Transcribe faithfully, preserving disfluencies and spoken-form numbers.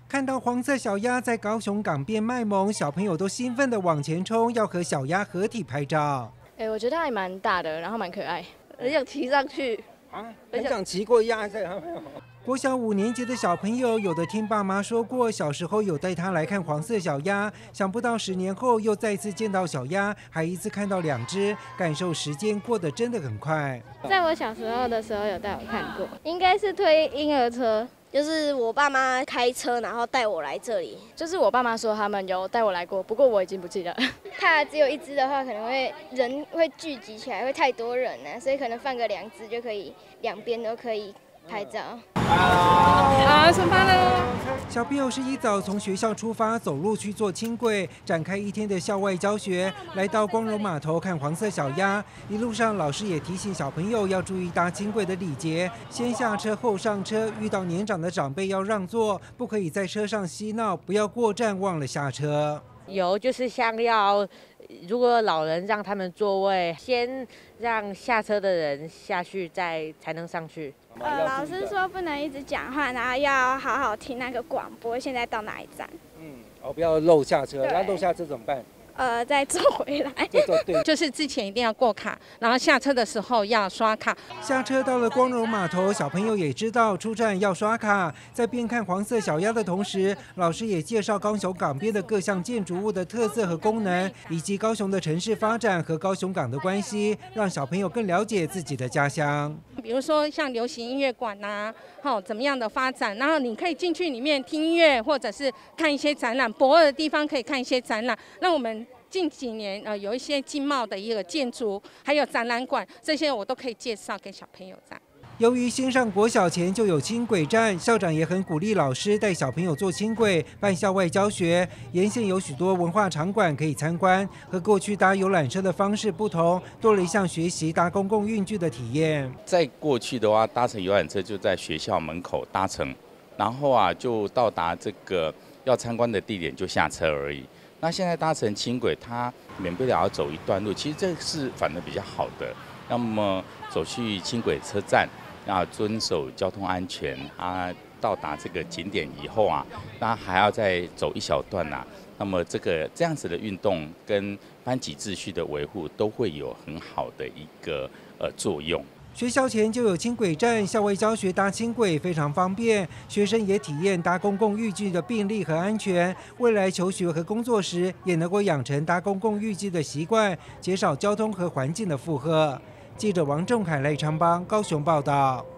看到黄色小鸭在高雄港边卖萌，小朋友都兴奋地往前冲，要和小鸭合体拍照。 哎、欸，我觉得它还蛮大的，然后蛮可爱， 很想骑上去啊！很想骑过鸭子，有没有？国小五年级的小朋友，有的听爸妈说过，小时候有带他来看黄色小鸭，想不到十年后又再次见到小鸭，还一次看到两只，感受时间过得真的很快。 在我小时候的时候有带我看过，应该是推婴儿车。 就是我爸妈开车，然后带我来这里。 就是我爸妈说他们有带我来过，不过我已经不记得。 它只有一只的话，可能会人会聚集起来，会太多人呢，所以可能放个两只就可以，两边都可以拍照。 啊，出发喽！ 小朋友是一早从学校出发，走路去坐轻轨，展开一天的校外教学。来到光荣码头看黄色小鸭，一路上老师也提醒小朋友要注意搭轻轨的礼节，先下车后上车，遇到年长的长辈要让座，不可以在车上嬉闹，不要过站忘了下车。 有就是像要，如果老人让他们座位，先让下车的人下去，再才能上去。 呃，老师说不能一直讲话，然后要好好听那个广播，现在到哪一站？ 嗯，哦，不要漏下车，那漏下车怎么办？ 呃，再坐回来。 对对对， 就是之前一定要过卡，然后下车的时候要刷卡。 下车到了光荣码头，小朋友也知道出站要刷卡。在边看黄色小鸭的同时，老师也介绍高雄港边的各项建筑物的特色和功能，以及高雄的城市发展和高雄港的关系，让小朋友更了解自己的家乡。 比如说像流行音乐馆呐、啊，好怎么样的发展，然后你可以进去里面听音乐，或者是看一些展览，博二的地方可以看一些展览，让我们。近几年呃有一些经贸的一个建筑，还有展览馆，这些我都可以介绍给小朋友这样。 由于新上国小前就有轻轨站，校长也很鼓励老师带小朋友坐轻轨，办校外教学。沿线有许多文化场馆可以参观，和过去搭游览车的方式不同，多了一项学习搭公共运具的体验。 在过去的话，搭乘游览车就在学校门口搭乘，然后啊就到达这个要参观的地点就下车而已。那现在搭乘轻轨，它免不了要走一段路，其实这是反而比较好的。那么走去轻轨车站，要遵守交通安全。啊，到达这个景点以后啊，那还要再走一小段啊。那么这个这样子的运动跟班级秩序的维护，都会有很好的一个呃作用。 学校前就有轻轨站，校外教学搭轻轨非常方便，学生也体验搭公共运具的便利和安全。未来求学和工作时，也能够养成搭公共运具的习惯，减少交通和环境的负荷。记者王仲凯、赖昌邦高雄报道。